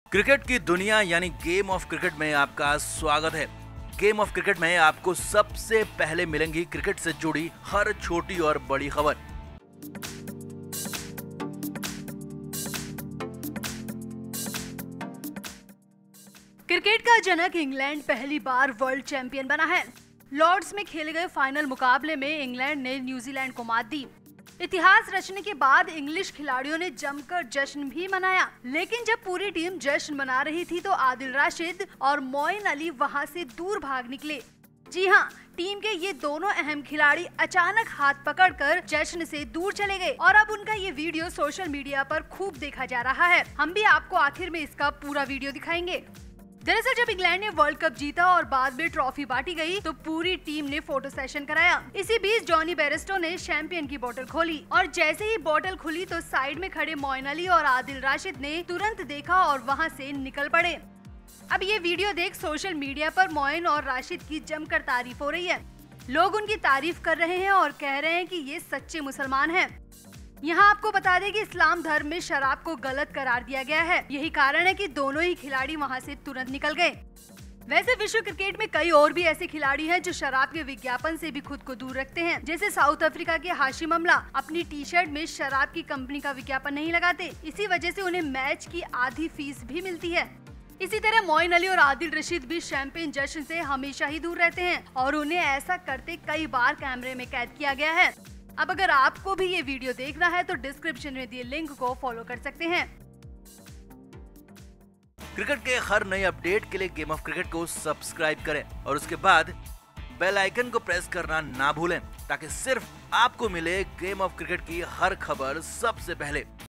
Cricket की दुनिया यानी गेम ऑफ क्रिकेट में आपका स्वागत है। गेम ऑफ क्रिकेट में आपको सबसे पहले मिलेंगी क्रिकेट से जुड़ी हर छोटी और बड़ी खबर। क्रिकेट का जनक इंग्लैंड पहली बार वर्ल्ड चैंपियन बना है। लॉर्ड्स में खेले गए फाइनल मुकाबले में इंग्लैंड ने न्यूजीलैंड को मात दी। इतिहास रचने के बाद इंग्लिश खिलाड़ियों ने जमकर जश्न भी मनाया, लेकिन जब पूरी टीम जश्न मना रही थी तो आदिल राशिद और मोइन अली वहां से दूर भाग निकले। जी हां, टीम के ये दोनों अहम खिलाड़ी अचानक हाथ पकड़कर जश्न से दूर चले गए और अब उनका ये वीडियो सोशल मीडिया पर खूब देखा जा रहा है। हम भी आपको आखिर में इसका पूरा वीडियो दिखाएंगे। दरअसल जब इंग्लैंड ने वर्ल्ड कप जीता और बाद में ट्रॉफी बांटी गई तो पूरी टीम ने फोटो सेशन कराया। इसी बीच जॉनी बेयरस्टो ने शैंपियन की बोतल खोली और जैसे ही बोतल खुली तो साइड में खड़े मोइन अली और आदिल राशिद ने तुरंत देखा और वहां से निकल पड़े। अब ये वीडियो देख सोशल मीडिया पर मोइन और राशिद की जमकर तारीफ हो रही है। लोग उनकी तारीफ कर रहे हैं और कह रहे हैं कि ये सच्चे मुसलमान हैं। यहाँ आपको बता दें कि इस्लाम धर्म में शराब को गलत करार दिया गया है। यही कारण है कि दोनों ही खिलाड़ी वहाँ से तुरंत निकल गए। वैसे विश्व क्रिकेट में कई और भी ऐसे खिलाड़ी हैं जो शराब के विज्ञापन से भी खुद को दूर रखते हैं। जैसे साउथ अफ्रीका के हाशिम अमला अपनी टी शर्ट में शराब की कंपनी का विज्ञापन नहीं लगाते। इसी वजह से उन्हें मैच की आधी फीस भी मिलती है। इसी तरह मोइन अली और आदिल रशीद भी शैंपियन जश्न से हमेशा ही दूर रहते हैं और उन्हें ऐसा करते कई बार कैमरे में कैद किया गया है। अब अगर आपको भी ये वीडियो देखना है तो डिस्क्रिप्शन में दिए लिंक को फॉलो कर सकते हैं। क्रिकेट के हर नए अपडेट के लिए गेम ऑफ क्रिकेट को सब्सक्राइब करें और उसके बाद बेल आइकन को प्रेस करना ना भूलें ताकि सिर्फ आपको मिले गेम ऑफ क्रिकेट की हर खबर सबसे पहले।